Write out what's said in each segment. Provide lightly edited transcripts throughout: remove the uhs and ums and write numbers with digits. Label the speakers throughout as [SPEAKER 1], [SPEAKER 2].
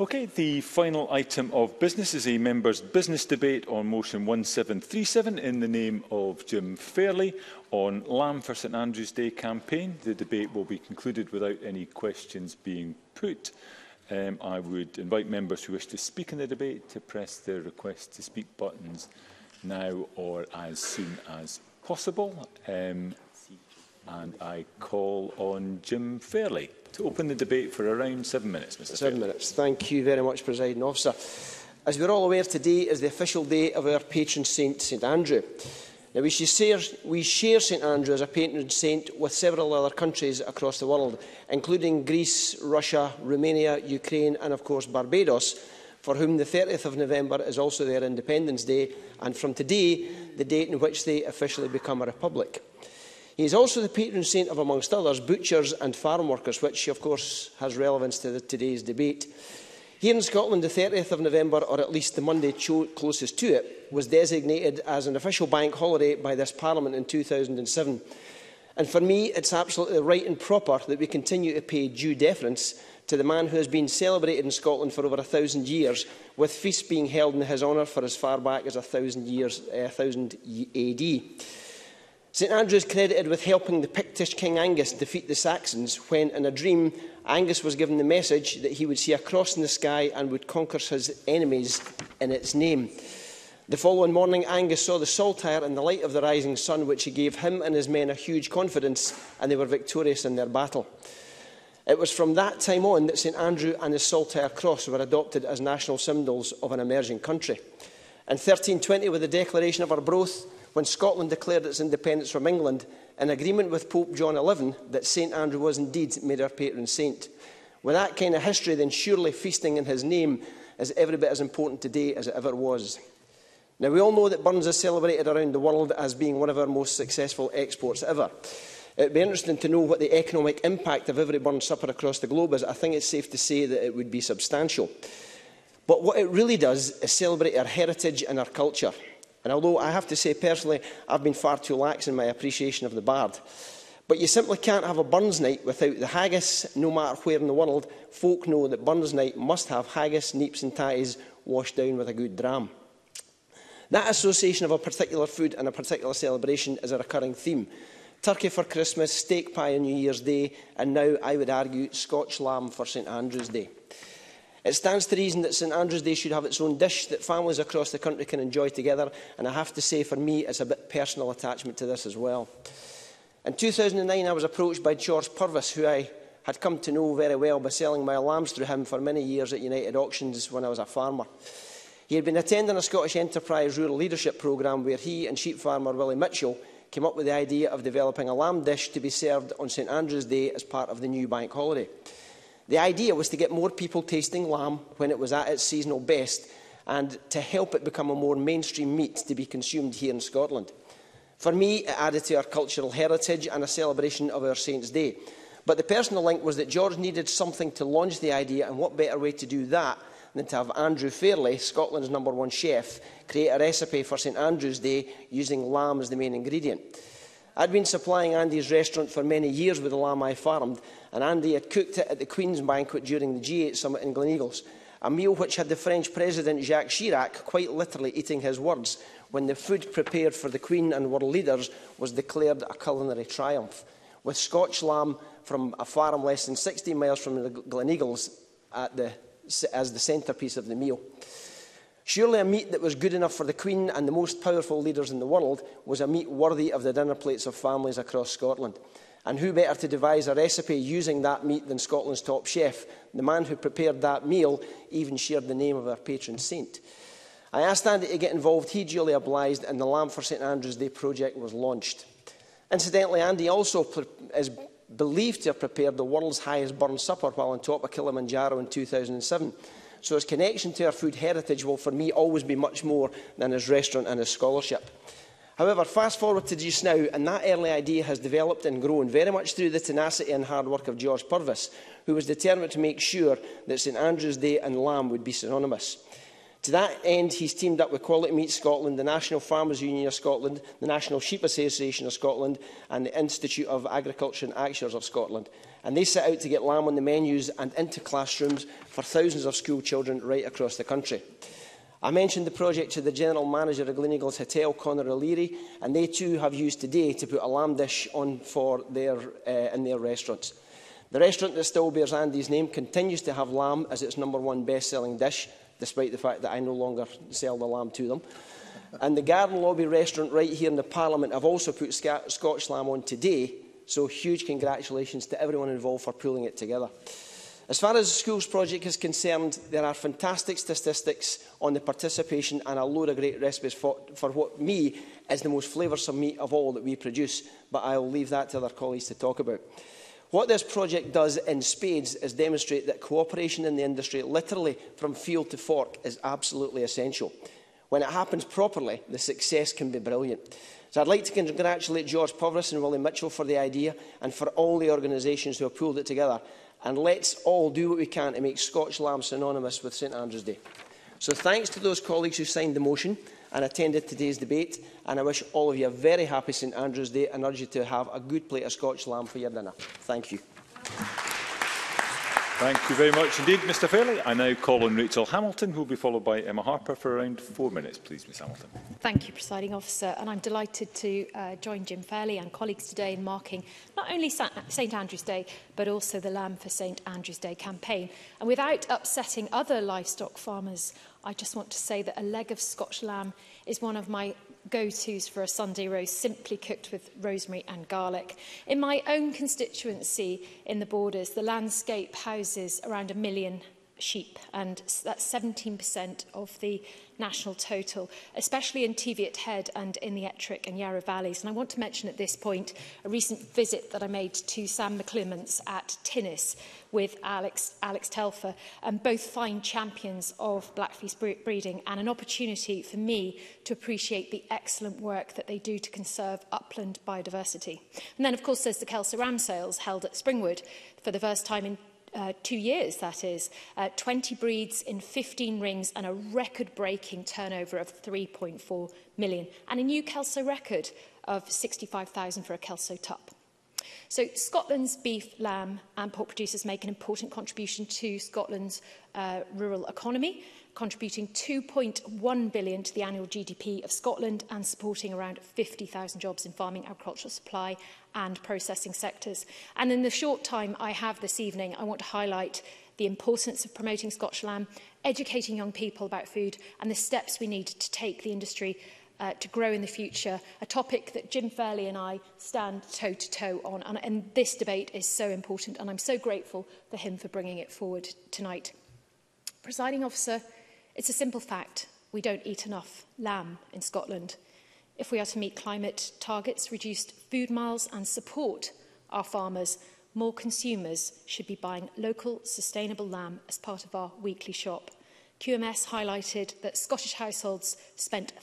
[SPEAKER 1] Okay, the final item of business is a members' business debate on motion 1737 in the name of Jim Fairlie on Lamb for St Andrew's Day campaign. The debate will be concluded without any questions being put. I would invite members who wish to speak in the debate to press their request to speak buttons now or as soon as possible. And I call on Jim Fairlie to open the debate for around 7 minutes, Mr.
[SPEAKER 2] 7 minutes. Thank you very much, Presiding Officer. As we are all aware, today is the official day of our patron saint, St Andrew. Now, we share St Andrew as a patron saint with several other countries across the world, including Greece, Russia, Romania, Ukraine and, of course, Barbados, for whom the 30th of November is also their Independence Day, and from today, the date in which they officially become a republic. He is also the patron saint of, amongst others, butchers and farm workers, which, of course, has relevance to today's debate. Here in Scotland, the 30th of November, or at least the Monday closest to it, was designated as an official bank holiday by this Parliament in 2007. And for me, it's absolutely right and proper that we continue to pay due deference to the man who has been celebrated in Scotland for over 1,000 years, with feasts being held in his honour for as far back as 1000 AD. St Andrew is credited with helping the Pictish King Angus defeat the Saxons when, in a dream, Angus was given the message that he would see a cross in the sky and would conquer his enemies in its name. The following morning, Angus saw the saltire in the light of the rising sun, which gave him and his men a huge confidence, and they were victorious in their battle. It was from that time on that St Andrew and his saltire cross were adopted as national symbols of an emerging country. In 1320, with the Declaration of Arbroath, when Scotland declared its independence from England, in agreement with Pope John XI, that St Andrew was indeed made our patron saint. With that kind of history, then surely feasting in his name is every bit as important today as it ever was. Now, we all know that Burns is celebrated around the world as being one of our most successful exports ever. It would be interesting to know what the economic impact of every Burns supper across the globe is. I think it's safe to say that it would be substantial. But what it really does is celebrate our heritage and our culture. And although I have to say personally I've been far too lax in my appreciation of the bard, but you simply can't have a Burns night without the haggis. No matter where in the world, folk know that Burns night must have haggis, neeps and tatties washed down with a good dram. That association of a particular food and a particular celebration is a recurring theme. Turkey for Christmas, steak pie on New Year's Day, and now, I would argue, Scotch lamb for St Andrew's Day. It stands to reason that St Andrew's Day should have its own dish that families across the country can enjoy together, and I have to say, for me, it's a bit personal attachment to this as well. In 2009, I was approached by George Purvis, who I had come to know very well by selling my lambs through him for many years at United Auctions when I was a farmer. He had been attending a Scottish Enterprise Rural Leadership Programme where he and sheep farmer Willie Mitchell came up with the idea of developing a lamb dish to be served on St Andrew's Day as part of the new bank holiday. The idea was to get more people tasting lamb when it was at its seasonal best and to help it become a more mainstream meat to be consumed here in Scotland. For me, it added to our cultural heritage and a celebration of our Saints' Day. But the personal link was that George needed something to launch the idea, and what better way to do that than to have Andrew Fairlie, Scotland's #1 chef, create a recipe for St Andrew's Day using lamb as the main ingredient. I'd been supplying Andy's restaurant for many years with the lamb I farmed, and Andy had cooked it at the Queen's Banquet during the G8 Summit in Gleneagles, a meal which had the French President Jacques Chirac quite literally eating his words when the food prepared for the Queen and world leaders was declared a culinary triumph, with Scotch lamb from a farm less than 60 miles from the Gleneagles as the centrepiece of the meal. Surely a meat that was good enough for the Queen and the most powerful leaders in the world was a meat worthy of the dinner plates of families across Scotland. And who better to devise a recipe using that meat than Scotland's top chef? The man who prepared that meal even shared the name of our patron saint. I asked Andy to get involved. He duly obliged, and the Lamb for St Andrew's Day project was launched. Incidentally, Andy also is believed to have prepared the world's highest Burns supper while on top of Kilimanjaro in 2007. So his connection to our food heritage will, for me, always be much more than his restaurant and his scholarship. However, fast forward to just now, and that early idea has developed and grown very much through the tenacity and hard work of George Purvis, who was determined to make sure that St Andrew's Day and lamb would be synonymous. To that end, he's teamed up with Quality Meat Scotland, the National Farmers Union of Scotland, the National Sheep Association of Scotland and the Institute of Agriculture and Actuaries of Scotland. and they set out to get lamb on the menus and into classrooms for thousands of school children right across the country. I mentioned the project to the General Manager of Gleneagles Hotel, Conor O'Leary, and they too have used today to put a lamb dish on for in their restaurants. The restaurant that still bears Andy's name continues to have lamb as its #1 best-selling dish, despite the fact that I no longer sell the lamb to them. And the Garden Lobby restaurant right here in the Parliament have also put Scotch lamb on today, so huge congratulations to everyone involved for pulling it together. As far as the schools project is concerned, there are fantastic statistics on the participation and a load of great recipes for what me is the most flavoursome meat of all that we produce, but I will leave that to other colleagues to talk about. What this project does in spades is demonstrate that cooperation in the industry, literally from field to fork, is absolutely essential. When it happens properly, the success can be brilliant. So I'd like to congratulate George Povris and Willie Mitchell for the idea and for all the organisations who have pulled it together. And let's all do what we can to make Scotch lamb synonymous with St Andrew's Day. So thanks to those colleagues who signed the motion and attended today's debate. And I wish all of you a very happy St Andrew's Day and urge you to have a good plate of Scotch lamb for your dinner. Thank you.
[SPEAKER 1] Thank you very much indeed, Mr Fairlie. I now call on Rachel Hamilton, who will be followed by Emma Harper for around 4 minutes. Please, Ms Hamilton.
[SPEAKER 3] Thank you, Presiding Officer. And I'm delighted to join Jim Fairlie and colleagues today in marking not only St Andrew's Day, but also the Lamb for St Andrew's Day campaign. And without upsetting other livestock farmers, I just want to say that a leg of Scotch lamb is one of my go-tos for a Sunday roast, simply cooked with rosemary and garlic. In my own constituency in the Borders, the landscape houses around 1 million sheep, and that's 17% of the national total, especially in Teviot Head and in the Ettrick and Yarra Valleys. And I want to mention at this point a recent visit that I made to Sam McClements at Tinnis with Alex Telfer, and both fine champions of Blackfleece breeding, and an opportunity for me to appreciate the excellent work that they do to conserve upland biodiversity. And then, of course, there's the Kelso Ram sales held at Springwood for the first time in 2 years, that is. 20 breeds in 15 rings and a record-breaking turnover of 3.4 million. And a new Kelso record of 65,000 for a Kelso tup. So Scotland's beef, lamb and pork producers make an important contribution to Scotland's rural economy, contributing 2.1 billion to the annual GDP of Scotland and supporting around 50,000 jobs in farming, agricultural supply and processing sectors. And in the short time I have this evening, I want to highlight the importance of promoting Scotch lamb, educating young people about food and the steps we need to take the industry to grow in the future, a topic that Jim Fairlie and I stand toe-to-toe on. And this debate is so important, and I'm so grateful for him for bringing it forward tonight. Presiding Officer, it's a simple fact. We don't eat enough lamb in Scotland. If we are to meet climate targets, reduce food miles and support our farmers, more consumers should be buying local, sustainable lamb as part of our weekly shop. QMS highlighted that Scottish households spent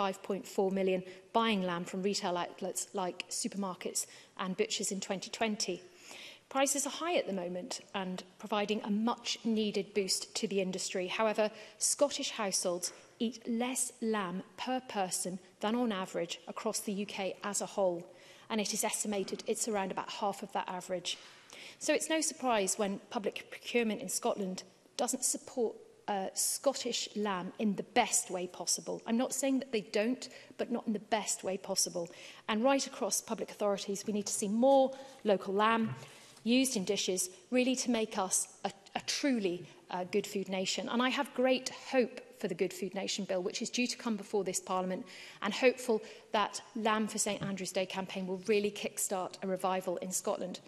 [SPEAKER 3] 35.4 million buying lamb from retail outlets like supermarkets and butchers in 2020. Prices are high at the moment and providing a much-needed boost to the industry. However, Scottish households eat less lamb per person than on average across the UK as a whole, and it is estimated it's around about half of that average. So it's no surprise when public procurement in Scotland doesn't support Scottish lamb in the best way possible. I'm not saying that they don't, but not in the best way possible. And right across public authorities, we need to see more local lamb used in dishes, really to make us a truly good food nation. And I have great hope for the Good Food Nation Bill, which is due to come before this Parliament, and hopeful that Lamb for St Andrew's Day campaign will really kickstart a revival in Scotland.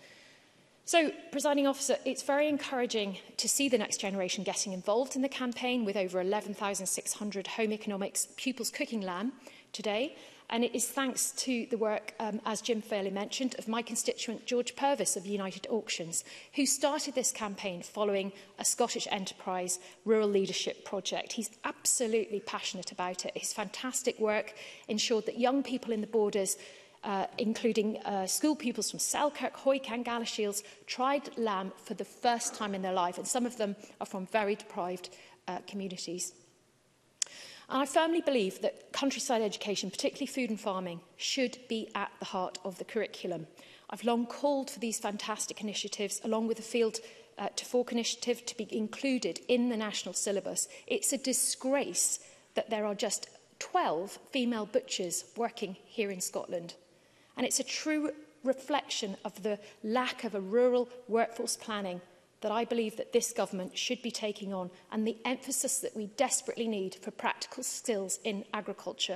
[SPEAKER 3] So, Presiding Officer, it's very encouraging to see the next generation getting involved in the campaign, with over 11,600 home economics pupils cooking lamb today. And it is thanks to the work, as Jim Fairlie mentioned, of my constituent George Purvis of United Auctions, who started this campaign following a Scottish Enterprise rural leadership project. He's absolutely passionate about it. His fantastic work ensured that young people in the Borders, including school pupils from Selkirk, Hawick and Galashiels, tried lamb for the first time in their life, and some of them are from very deprived communities. And I firmly believe that countryside education, particularly food and farming, should be at the heart of the curriculum. I've long called for these fantastic initiatives, along with the Field to Fork initiative, to be included in the national syllabus. It's a disgrace that there are just 12 female butchers working here in Scotland. And it's a true reflection of the lack of a rural workforce planning that I believe that this government should be taking on, and the emphasis that we desperately need for practical skills in agriculture.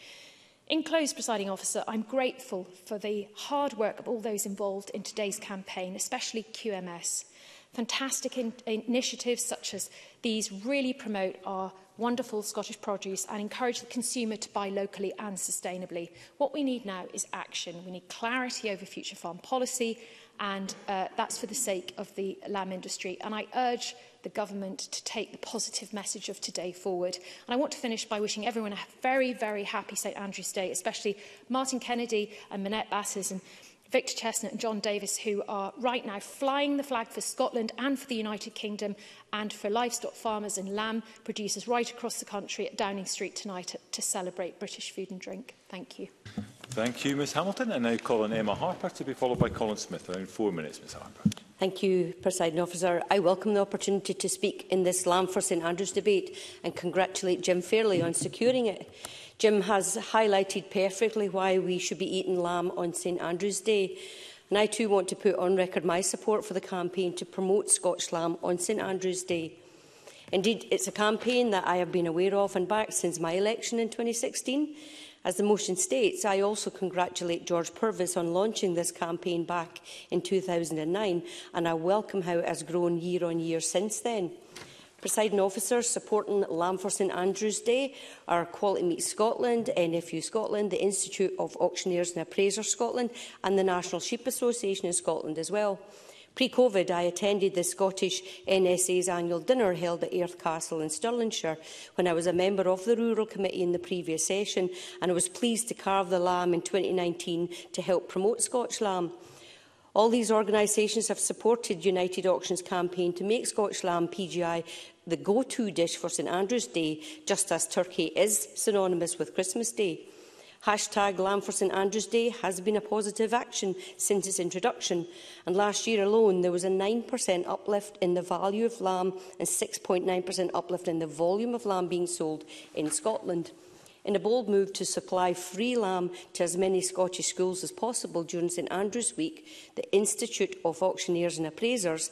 [SPEAKER 3] In close, Presiding Officer, I'm grateful for the hard work of all those involved in today's campaign, especially QMS. Fantastic initiatives such as these really promote our wonderful Scottish produce and encourage the consumer to buy locally and sustainably. What we need now is action. We need clarity over future farm policy, and that's for the sake of the lamb industry. And I urge the government to take the positive message of today forward. And I want to finish by wishing everyone a very, very happy St Andrew's Day, especially Martin Kennedy and Minette Basses and Victor Chestnut and John Davis, who are right now flying the flag for Scotland and for the United Kingdom, and for livestock farmers and lamb producers right across the country at Downing Street tonight to celebrate British food and drink. Thank you.
[SPEAKER 1] Thank you, Ms Hamilton. And now Colin Emma Harper, to be followed by Colin Smith. Around 4 minutes, Ms Harper.
[SPEAKER 4] Thank you, Presiding Officer. I welcome the opportunity to speak in this Lamb for St Andrews debate and congratulate Jim Fairlie on securing it. Jim has highlighted perfectly why we should be eating lamb on St Andrews Day. And I too want to put on record my support for the campaign to promote Scotch lamb on St Andrews Day. Indeed, it's a campaign that I have been aware of and backed since my election in 2016. As the motion states, I also congratulate George Purvis on launching this campaign back in 2009, and I welcome how it has grown year on year since then. Presiding officers supporting Lamb for St Andrews Day are Quality Meat Scotland, NFU Scotland, the Institute of Auctioneers and Appraisers Scotland, and the National Sheep Association in Scotland as well. Pre-COVID, I attended the Scottish NSA's annual dinner held at Airth Castle in Stirlingshire when I was a member of the Rural Committee in the previous session, and I was pleased to carve the lamb in 2019 to help promote Scotch lamb. All these organisations have supported United Auctions' campaign to make Scotch lamb PGI the go-to dish for St Andrews Day, just as turkey is synonymous with Christmas Day. Hashtag Lamb for St Andrews Day has been a positive action since its introduction, and last year alone there was a 9% uplift in the value of lamb and 6.9% uplift in the volume of lamb being sold in Scotland. In a bold move to supply free lamb to as many Scottish schools as possible during St Andrews Week, the Institute of Auctioneers and Appraisers,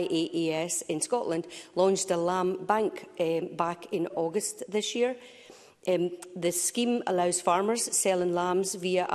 [SPEAKER 4] IAAS, in Scotland, launched a lamb bank back in August this year. The scheme allows farmers selling lambs via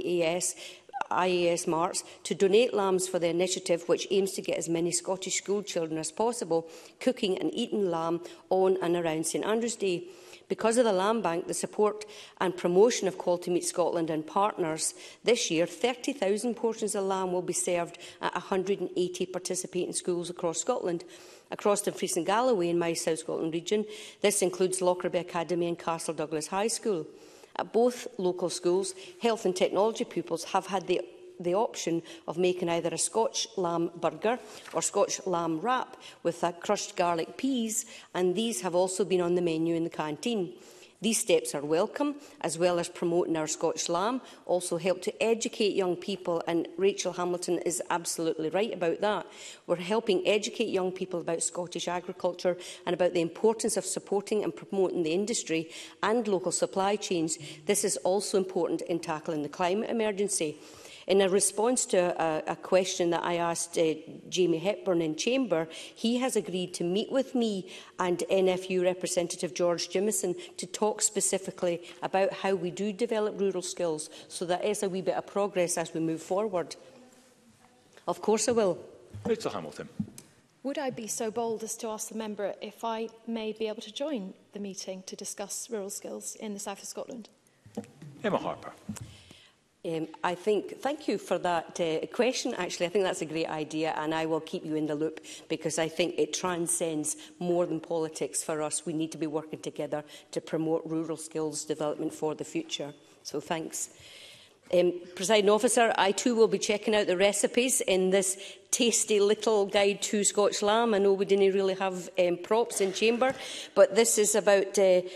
[SPEAKER 4] IAS marts to donate lambs for the initiative, which aims to get as many Scottish school children as possible cooking and eating lamb on and around St Andrews Day. Because of the Lamb Bank, the support and promotion of Quality Meat Scotland and partners, this year 30,000 portions of lamb will be served at 180 participating schools across Scotland. Across Dumfries and Galloway in my South Scotland region, this includes Lockerbie Academy and Castle Douglas High School. At both local schools, health and technology pupils have had the option of making either a Scotch lamb burger or Scotch lamb wrap with crushed garlic peas, and these have also been on the menu in the canteen. These steps are welcome, as well as promoting our Scotch lamb, also help to educate young people, and Rachel Hamilton is absolutely right about that. We're helping educate young people about Scottish agriculture and about the importance of supporting and promoting the industry and local supply chains. This is also important in tackling the climate emergency. In a response to a question that I asked Jamie Hepburn in Chamber, he has agreed to meet with me and NFU representative George Jimison to talk specifically about how we do develop rural skills, so that is a wee bit of progress as we move forward. Of course I will.
[SPEAKER 1] Rachel Hamilton.
[SPEAKER 3] Would I be so bold as to ask the member if I may be able to join the meeting to discuss rural skills in the south of Scotland?
[SPEAKER 1] Emma Harper.
[SPEAKER 4] Thank you for that question. Actually, I think that's a great idea, and I will keep you in the loop, because I think it transcends more than politics for us. We need to be working together to promote rural skills development for the future. So thanks. Presiding Officer, I too will be checking out the recipes in this tasty little guide to Scotch lamb. I know we didn't really have props in chamber, but this is about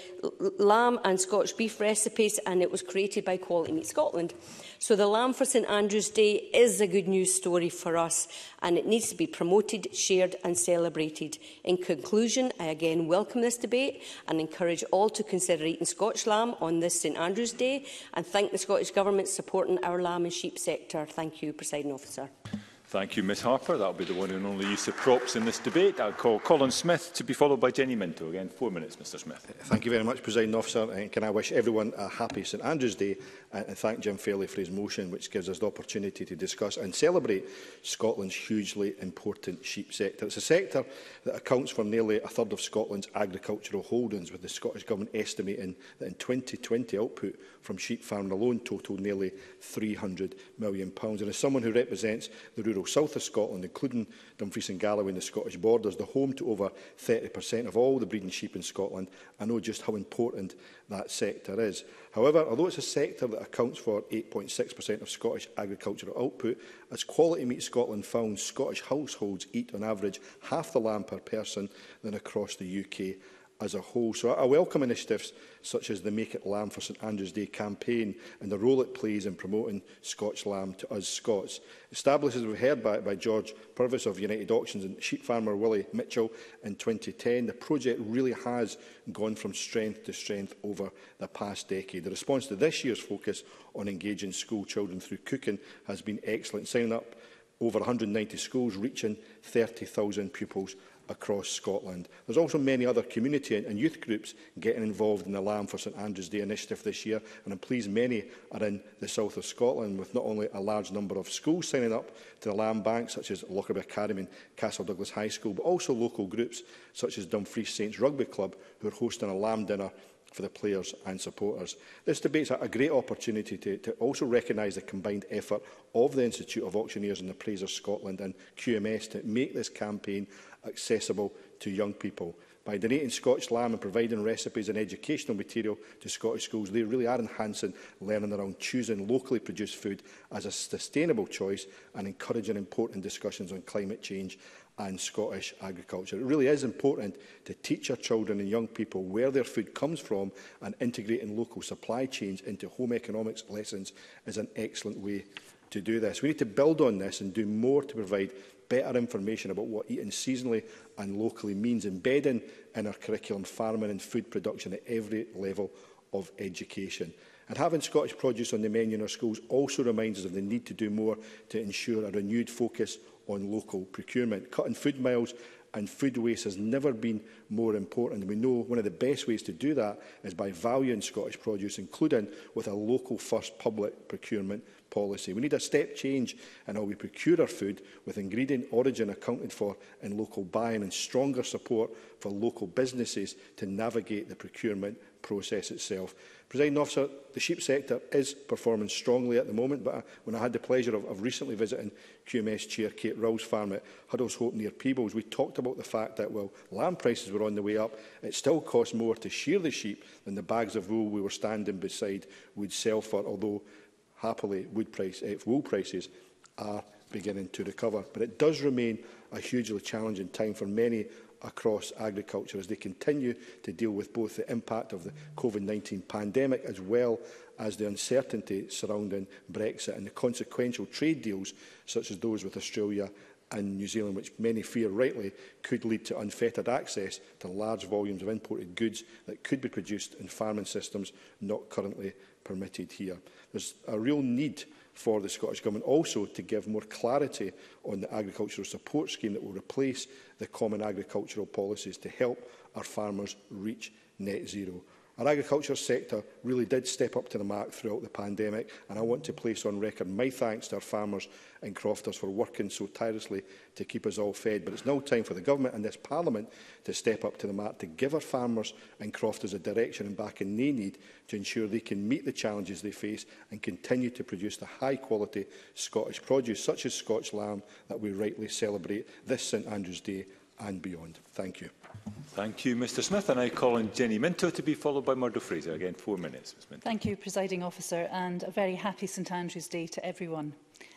[SPEAKER 4] lamb and Scotch beef recipes, and it was created by Quality Meat Scotland. So the Lamb for St Andrews Day is a good news story for us, and it needs to be promoted, shared and celebrated. In conclusion, I again welcome this debate and encourage all to consider eating Scotch lamb on this St Andrews Day, and thank the Scottish Government supporting our lamb and sheep sector. Thank you, Presiding Officer.
[SPEAKER 1] Thank you, Ms Harper. That will be the one and only use of props in this debate. I'll call Colin Smith to be followed by Jenny Minto. Again, 4 minutes, Mr Smith.
[SPEAKER 5] Thank you very much, Presiding Officer. And can I wish everyone a happy St Andrews Day and thank Jim Fairlie for his motion, which gives us the opportunity to discuss and celebrate Scotland's hugely important sheep sector. It's a sector that accounts for nearly a third of Scotland's agricultural holdings, with the Scottish Government estimating that in 2020 output from sheep farming alone totalled nearly £300 million. And as someone who represents the rural south of Scotland, including Dumfries and Galloway and the Scottish borders, the home to over 30% of all the breeding sheep in Scotland, I know just how important that sector is. However, although it's a sector that accounts for 8.6% of Scottish agricultural output, as Quality Meat Scotland found, Scottish households eat on average half the lamb per person than across the UK as a whole. So I welcome initiatives such as the Make It Lamb for St Andrews Day campaign and the role it plays in promoting Scotch lamb to us Scots. Established, as we've heard, by George Purvis of United Auctions and sheep farmer Willie Mitchell in 2010, the project really has gone from strength to strength over the past decade. The response to this year's focus on engaging school children through cooking has been excellent, signing up over 190 schools, reaching 30,000 pupils across Scotland. There's also many other community and youth groups getting involved in the Lamb for St Andrews Day initiative this year, and I'm pleased many are in the south of Scotland, with not only a large number of schools signing up to the Lamb Bank, such as Lockerbie Academy and Castle Douglas High School, but also local groups such as Dumfries Saints Rugby Club, who are hosting a lamb dinner for the players and supporters. This debate is a great opportunity to also recognise the combined effort of the Institute of Auctioneers and Appraisers Scotland and QMS to make this campaign accessible to young people. By donating Scotch lamb and providing recipes and educational material to Scottish schools, they really are enhancing learning around choosing locally produced food as a sustainable choice and encouraging important discussions on climate change and Scottish agriculture. It really is important to teach our children and young people where their food comes from, and integrating local supply chains into home economics lessons is an excellent way to do this. We need to build on this and do more to provide better information about what eating seasonally and locally means, embedding in our curriculum farming and food production at every level of education. And having Scottish produce on the menu in our schools also reminds us of the need to do more to ensure a renewed focus on local procurement. Cutting food miles and food waste has never been more important. We know one of the best ways to do that is by valuing Scottish produce, including with a local first public procurement policy. We need a step change in how we procure our food, with ingredient origin accounted for in local buying, and stronger support for local businesses to navigate the procurement process itself. Presiding Officer, the sheep sector is performing strongly at the moment, but when I had the pleasure of recently visiting QMS Chair Kate Rowell's farm at Huddleshope near Peebles, we talked about the fact that while lamb prices were on the way up, it still cost more to shear the sheep than the bags of wool we were standing beside would sell for, although happily wool prices are beginning to recover. But it does remain a hugely challenging time for many across agriculture as they continue to deal with both the impact of the COVID-19 pandemic as well as the uncertainty surrounding Brexit and the consequential trade deals such as those with Australia and New Zealand, which many fear rightly could lead to unfettered access to large volumes of imported goods that could be produced in farming systems not currently permitted here. There's a real need for the Scottish Government also to give more clarity on the agricultural support scheme that will replace the common agricultural policies to help our farmers reach net zero. Our agriculture sector really did step up to the mark throughout the pandemic, and I want to place on record my thanks to our farmers and crofters for working so tirelessly to keep us all fed. But it's now time for the Government and this Parliament to step up to the mark, to give our farmers and crofters a direction and backing they need to ensure they can meet the challenges they face and continue to produce the high-quality Scottish produce, such as Scotch lamb, that we rightly celebrate this St Andrews Day and beyond. Thank you.
[SPEAKER 1] Thank you, Mr Smith. And I call on Jenny Minto to be followed by Murdo Fraser. Again, 4 minutes, Ms Minto.
[SPEAKER 6] Thank you, Presiding Officer, and a very happy St Andrews Day to everyone.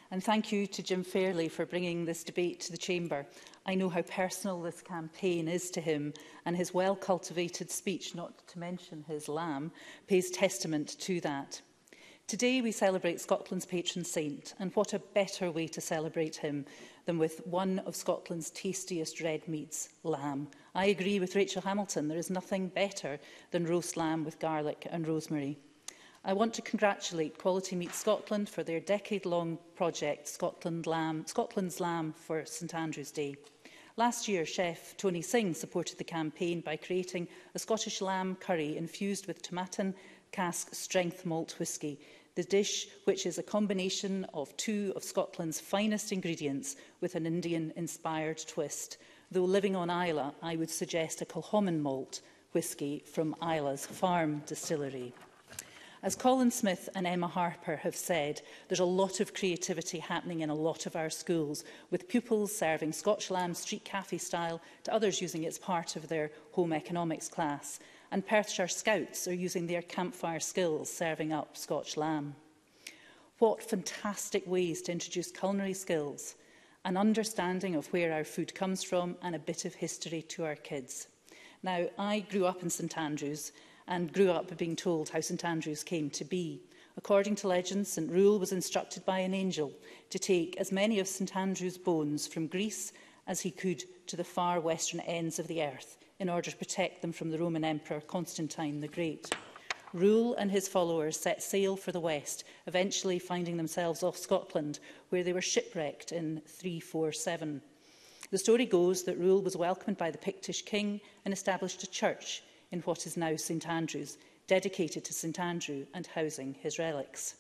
[SPEAKER 6] And thank you to Jim Fairlie for bringing this debate to the Chamber. I know how personal this campaign is to him, and his well-cultivated speech, not to mention his lamb, pays testament to that. Today we celebrate Scotland's patron saint, and what a better way to celebrate him than with one of Scotland's tastiest red meats, lamb. I agree with Rachel Hamilton, there is nothing better than roast lamb with garlic and rosemary. I want to congratulate Quality Meat Scotland for their decade-long project, Scotland's Lamb for St Andrew's Day. Last year, chef Tony Singh supported the campaign by creating a Scottish lamb curry infused with Tomatin cask strength malt whisky. The dish, which is a combination of two of Scotland's finest ingredients with an Indian-inspired twist. Though living on Islay, I would suggest a Kilchoman malt whisky from Islay's farm distillery. As Colin Smith and Emma Harper have said, there's a lot of creativity happening in a lot of our schools, with pupils serving Scotch lamb street cafe style to others using it as part of their home economics class. And Perthshire Scouts are using their campfire skills serving up Scotch lamb. What fantastic ways to introduce culinary skills, an understanding of where our food comes from and a bit of history to our kids. Now, I grew up in St Andrews and grew up being told how St Andrews came to be. According to legend, St Rule was instructed by an angel to take as many of St Andrews' bones from Greece as he could to the far western ends of the earth, in order to protect them from the Roman Emperor Constantine the Great. Rule and his followers set sail for the west, eventually finding themselves off Scotland, where they were shipwrecked in 347. The story goes that Rule was welcomed by the Pictish king and established a church in what is now St Andrews, dedicated to St Andrew and housing his relics.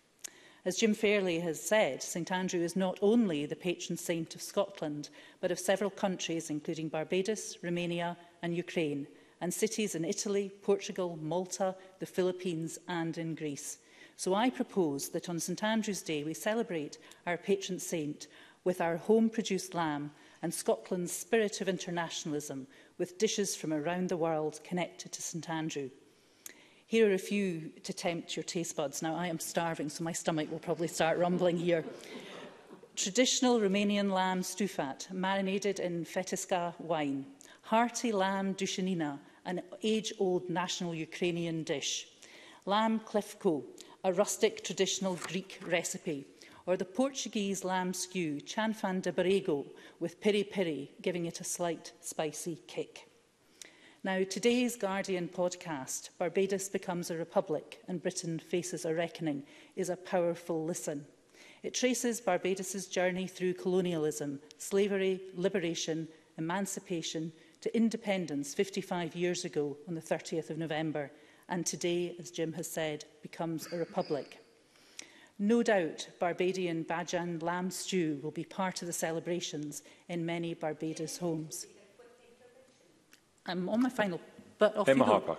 [SPEAKER 6] As Jim Fairlie has said, St Andrew is not only the patron saint of Scotland, but of several countries, including Barbados, Romania and Ukraine, and cities in Italy, Portugal, Malta, the Philippines and in Greece. So I propose that on St Andrew's Day we celebrate our patron saint with our home-produced lamb and Scotland's spirit of internationalism, with dishes from around the world connected to St Andrew. Here are a few to tempt your taste buds. Now, I am starving, so my stomach will probably start rumbling here. Traditional Romanian lamb stufat, marinated in fetisca wine. Hearty lamb dushanina, an age-old national Ukrainian dish. Lamb klefko, a rustic traditional Greek recipe. Or the Portuguese lamb stew, chanfan de barrego, with piri-piri, giving it a slight spicy kick. Now, today's Guardian podcast, Barbados Becomes a Republic and Britain Faces a Reckoning, is a powerful listen. It traces Barbados's journey through colonialism, slavery, liberation, emancipation, to independence 55 years ago on the 30th of November, and today, as Jim has said, becomes a republic. No doubt, Barbadian Bajan lamb stew will be part of the celebrations in many Barbados homes. I'm on my final, but off
[SPEAKER 1] Emma
[SPEAKER 6] you go.
[SPEAKER 1] Harper.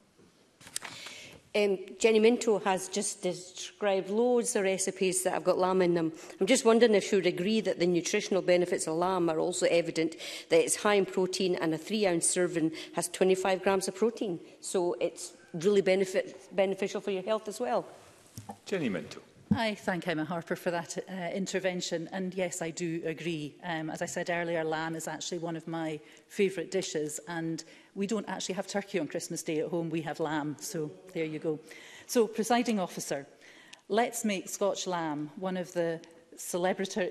[SPEAKER 4] Jenny Minto has just described loads of recipes that have got lamb in them. I'm just wondering if she would agree that the nutritional benefits of lamb are also evident, that it's high in protein and a 3-ounce serving has 25 grams of protein. So it's really beneficial for your health as well.
[SPEAKER 1] Jenny Minto.
[SPEAKER 6] I thank Emma Harper for that intervention, and yes, I do agree. As I said earlier, lamb is actually one of my favourite dishes, and we don't actually have turkey on Christmas Day at home, we have lamb, so there you go. So, presiding officer, let's make Scotch lamb one of the celebratory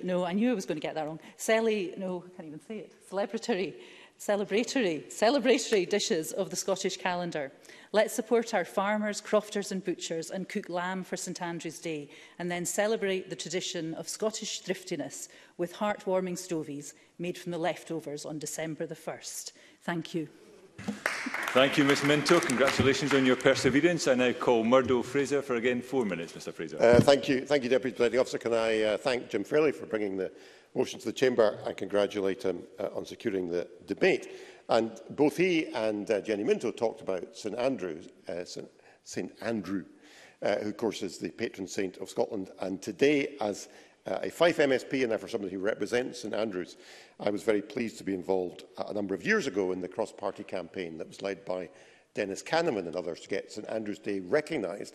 [SPEAKER 6] dishes of the Scottish calendar. Let's support our farmers, crofters and butchers and cook lamb for St Andrew's Day, and then celebrate the tradition of Scottish thriftiness with heartwarming stovies made from the leftovers on December the 1st. Thank you.
[SPEAKER 1] Thank you, Ms Minto. Congratulations on your perseverance. I now call Murdo Fraser for, again, 4 minutes. Mr Fraser.
[SPEAKER 7] Thank you, Deputy Presiding Officer. Can I thank Jim Fairlie for bringing the motion to the Chamber and congratulate him on securing the debate. And both he and Jenny Minto talked about St Andrew, who of course is the patron saint of Scotland. And today, as a Fife MSP and therefore somebody who represents St Andrews, I was very pleased to be involved a number of years ago in the cross-party campaign that was led by Dennis Kahneman and others to get St Andrews Day recognised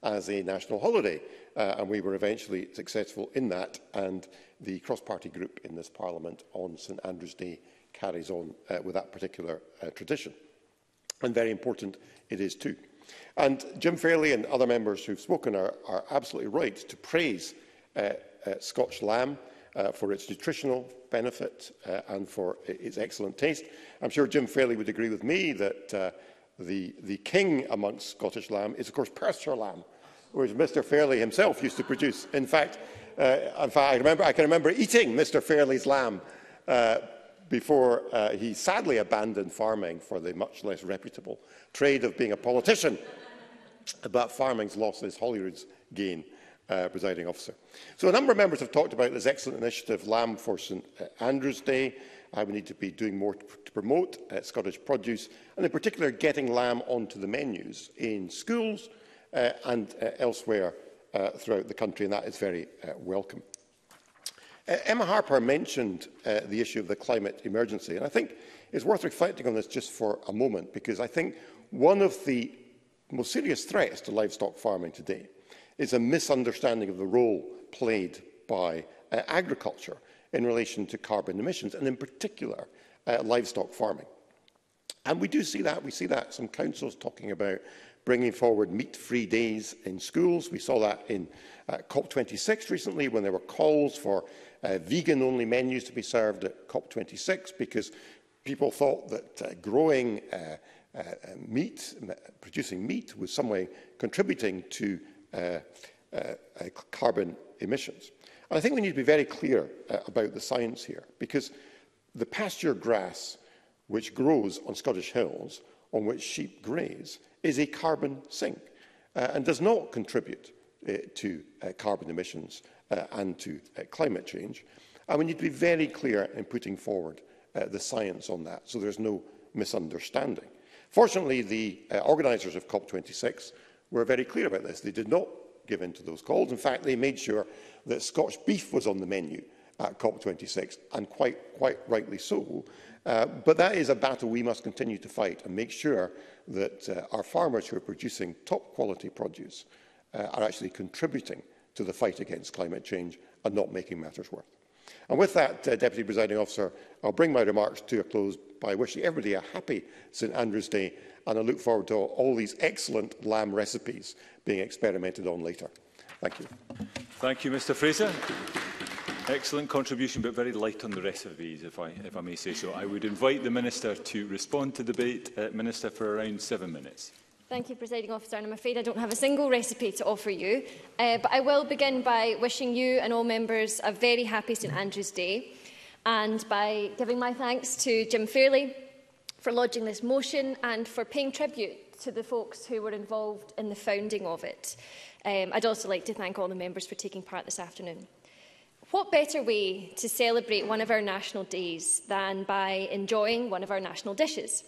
[SPEAKER 7] as a national holiday, and we were eventually successful in that, and the cross-party group in this Parliament on St Andrew's Day carries on with that particular tradition. And very important it is too. And Jim Fairlie and other members who've spoken are absolutely right to praise Scotch lamb for its nutritional benefit and for its excellent taste. I'm sure Jim Fairlie would agree with me that the king amongst Scottish lamb is, of course, Perthshire lamb, which Mr Fairlie himself used to produce. In fact, I can remember eating Mr Fairlie's lamb before he sadly abandoned farming for the much less reputable trade of being a politician. But farming's loss is Holyrood's gain, presiding officer. So a number of members have talked about this excellent initiative, Lamb for St Andrew's Day. We need to be doing more to promote Scottish produce, and in particular getting lamb onto the menus in schools and elsewhere throughout the country, and that is very welcome. Emma Harper mentioned the issue of the climate emergency, and I think it's worth reflecting on this just for a moment, because I think one of the most serious threats to livestock farming today is a misunderstanding of the role played by agriculture in relation to carbon emissions, and in particular livestock farming. And we do see that. We see that some councils talking about bringing forward meat-free days in schools. We saw that in COP26 recently, when there were calls for vegan-only menus to be served at COP26, because people thought that growing meat, producing meat, was some way contributing to carbon emissions. And I think we need to be very clear about the science here, because the pasture grass which grows on Scottish hills, on which sheep graze, is a carbon sink and does not contribute to carbon emissions and to climate change. And we need to be very clear in putting forward the science on that, so there's no misunderstanding. Fortunately, the organisers of COP26 were very clear about this. They did not give in to those calls. In fact, they made sure that Scotch beef was on the menu at COP26, and quite rightly so. But that is a battle we must continue to fight, and make sure that our farmers who are producing top-quality produce are actually contributing to the fight against climate change and not making matters worse. And with that, Deputy Presiding Officer, I'll bring my remarks to a close by wishing everybody a happy St Andrew's Day, and I look forward to all these excellent lamb recipes being experimented on later. Thank you.
[SPEAKER 1] Thank you, Mr Fraser. Excellent contribution, but very light on the recipes, if I may say so. I would invite the Minister to respond to the debate. Minister, for around 7 minutes.
[SPEAKER 8] Thank you, Presiding Officer, and I'm afraid I don't have a single recipe to offer you. But I will begin by wishing you and all members a very happy St Andrew's Day, and by giving my thanks to Jim Fairlie for lodging this motion and for paying tribute to the folks who were involved in the founding of it. I'd also like to thank all the members for taking part this afternoon. What better way to celebrate one of our national days than by enjoying one of our national dishes?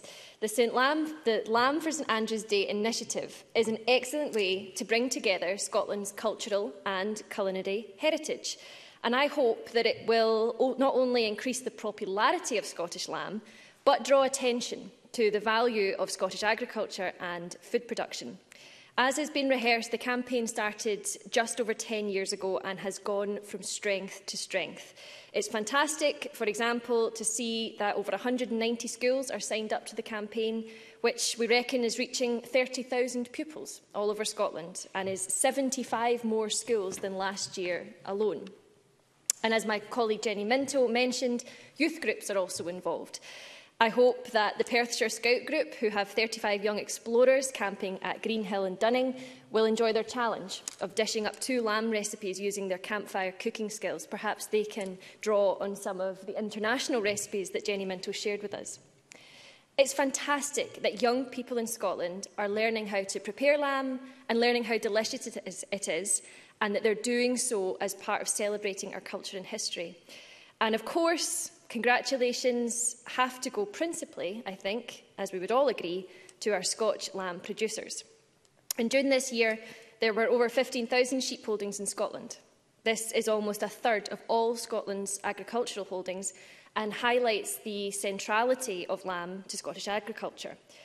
[SPEAKER 8] The Lamb for St Andrew's Day initiative is an excellent way to bring together Scotland's cultural and culinary heritage. And I hope that it will not only increase the popularity of Scottish lamb, but draw attention to the value of Scottish agriculture and food production. As has been rehearsed, the campaign started just over 10 years ago and has gone from strength to strength. It's fantastic, for example, to see that over 190 schools are signed up to the campaign, which we reckon is reaching 30,000 pupils all over Scotland, and is 75 more schools than last year alone. And as my colleague Jenny Minto mentioned, youth groups are also involved. I hope that the Perthshire Scout Group, who have 35 young explorers camping at Greenhill and Dunning, will enjoy their challenge of dishing up 2 lamb recipes using their campfire cooking skills. Perhaps they can draw on some of the international recipes that Jenny Minto shared with us. It's fantastic that young people in Scotland are learning how to prepare lamb and learning how delicious it is, and that they're doing so as part of celebrating our culture and history. And of course, congratulations have to go principally, I think, as we would all agree, to our Scotch lamb producers. And during this year, there were over 15,000 sheep holdings in Scotland. This is almost a third of all Scotland's agricultural holdings and highlights the centrality of lamb to Scottish agriculture.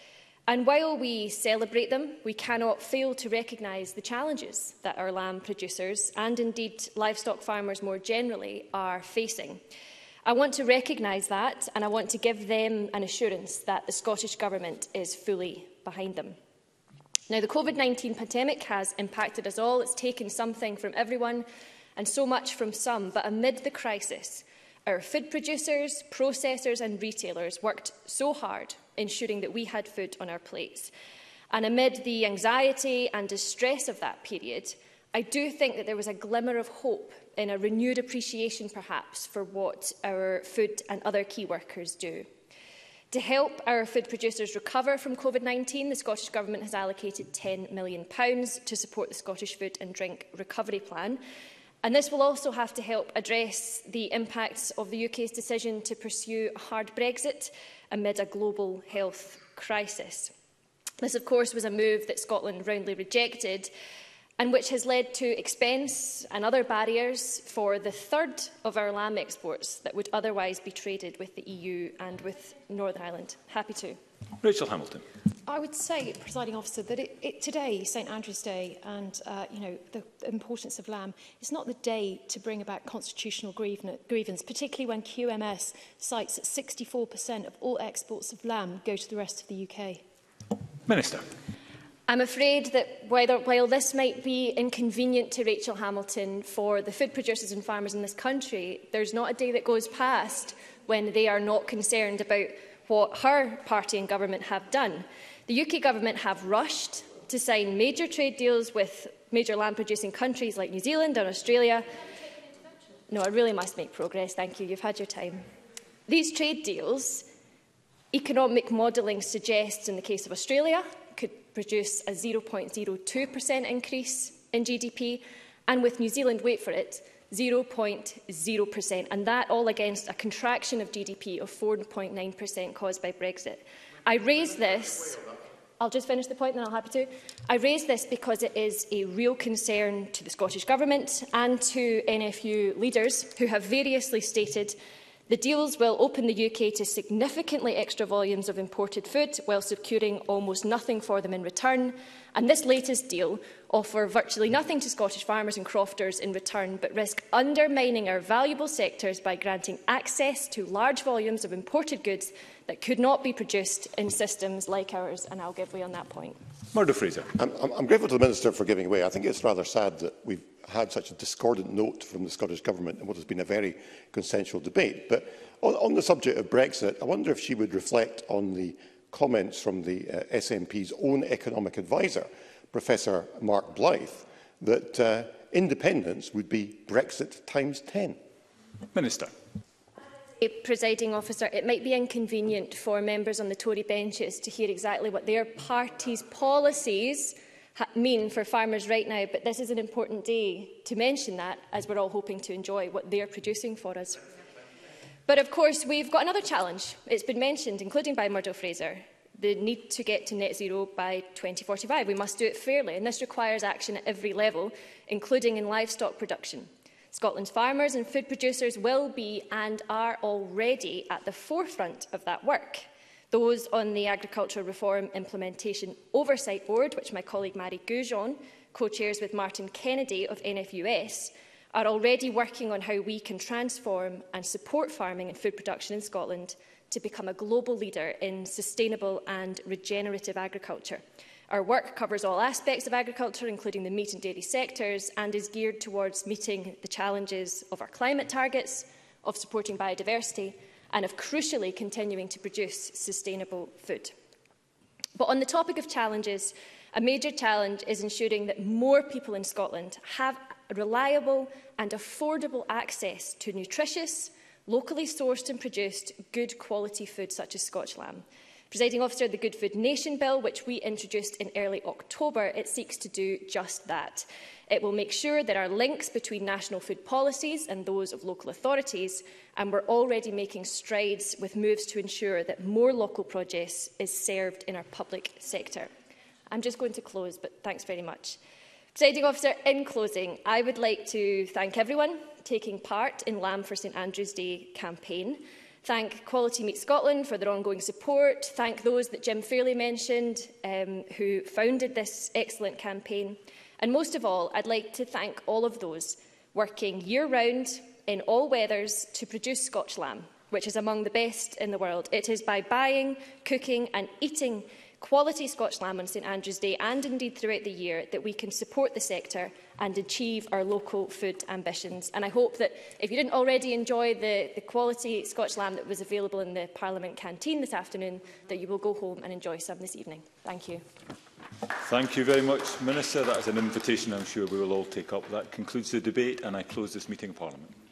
[SPEAKER 8] And while we celebrate them, we cannot fail to recognise the challenges that our lamb producers and indeed livestock farmers more generally are facing. I want to recognise that, and I want to give them an assurance that the Scottish Government is fully behind them. Now, the COVID-19 pandemic has impacted us all. It's taken something from everyone and so much from some, but amid the crisis, our food producers, processors and retailers worked so hard ensuring that we had food on our plates. And amid the anxiety and distress of that period, I do think that there was a glimmer of hope in a renewed appreciation, perhaps, for what our food and other key workers do. To help our food producers recover from COVID-19, the Scottish Government has allocated £10 million to support the Scottish Food and Drink Recovery Plan. And this will also have to help address the impacts of the UK's decision to pursue a hard Brexit amid a global health crisis. This, of course, was a move that Scotland roundly rejected, and which has led to expense and other barriers for the third of our lamb exports that would otherwise be traded with the EU and with Northern Ireland. Happy to.
[SPEAKER 1] Rachel Hamilton.
[SPEAKER 3] I would say, Presiding Officer, that today, St Andrew's Day, and the importance of lamb, is not the day to bring about constitutional grievance, particularly when QMS cites that 64% of all exports of lamb go to the rest of the UK.
[SPEAKER 1] Minister.
[SPEAKER 8] I'm afraid that while this might be inconvenient to Rachel Hamilton for the food producers and farmers in this country, there's not a day that goes past when they are not concerned about what her party and government have done. The UK government have rushed to sign major trade deals with major lamb-producing countries like New Zealand and Australia. No, I really must make progress, thank you. You've had your time. These trade deals, economic modelling suggests in the case of Australia, could produce a 0.02% increase in GDP, and with New Zealand, wait for it, 0.0%, and that all against a contraction of GDP of 4.9% caused by Brexit. I raise this, I'll just finish the point, then I'll be happy to. I raise this because it is a real concern to the Scottish Government and to NFU leaders who have variously stated the deals will open the UK to significantly extra volumes of imported food while securing almost nothing for them in return. And this latest deal offer virtually nothing to Scottish farmers and crofters in return, but risk undermining our valuable sectors by granting access to large volumes of imported goods that could not be produced in systems like ours. And I'll give way on that point.
[SPEAKER 1] Murdo Fraser.
[SPEAKER 7] I'm grateful to the Minister for giving way. I think it's rather sad that we've had such a discordant note from the Scottish Government in what has been a very consensual debate. But on the subject of Brexit, I wonder if she would reflect on the comments from the SNP's own economic advisor, Professor Mark Blythe, that independence would be Brexit times 10.
[SPEAKER 1] Minister.
[SPEAKER 8] Presiding Officer, it might be inconvenient for members on the Tory benches to hear exactly what their party's policies mean for farmers right now, but this is an important day to mention that, as we're all hoping to enjoy what they're producing for us. But of course, we've got another challenge. It's been mentioned, including by Murdo Fraser, the need to get to net zero by 2045. We must do it fairly, and this requires action at every level, including in livestock production. Scotland's farmers and food producers will be and are already at the forefront of that work. Those on the Agricultural Reform Implementation Oversight Board, which my colleague Marie Goujon co-chairs with Martin Kennedy of NFUS, are already working on how we can transform and support farming and food production in Scotland to become a global leader in sustainable and regenerative agriculture. Our work covers all aspects of agriculture, including the meat and dairy sectors, and is geared towards meeting the challenges of our climate targets, of supporting biodiversity, and of crucially continuing to produce sustainable food. But on the topic of challenges, a major challenge is ensuring that more people in Scotland have reliable and affordable access to nutritious, locally sourced and produced, good quality food such as Scotch lamb. Presiding Officer, the Good Food Nation Bill, which we introduced in early October, it seeks to do just that. It will make sure there are links between national food policies and those of local authorities, and we're already making strides with moves to ensure that more local produce is served in our public sector. I'm just going to close, but thanks very much. Presiding Officer, in closing, I would like to thank everyone taking part in Lamb for St Andrew's Day campaign. thank Quality Meat Scotland for their ongoing support, thank those that Jim Fairlie mentioned who founded this excellent campaign, and most of all, I'd like to thank all of those working year-round in all weathers to produce Scotch lamb, which is among the best in the world. It is by buying, cooking and eating quality Scotch lamb on St Andrew's Day and indeed throughout the year that we can support the sector and achieve our local food ambitions. And I hope that if you didn't already enjoy the quality Scotch lamb that was available in the Parliament canteen this afternoon, that you will go home and enjoy some this evening. Thank you.
[SPEAKER 1] Thank you very much, Minister. That is an invitation I'm sure we will all take up. That concludes the debate and I close this meeting of Parliament.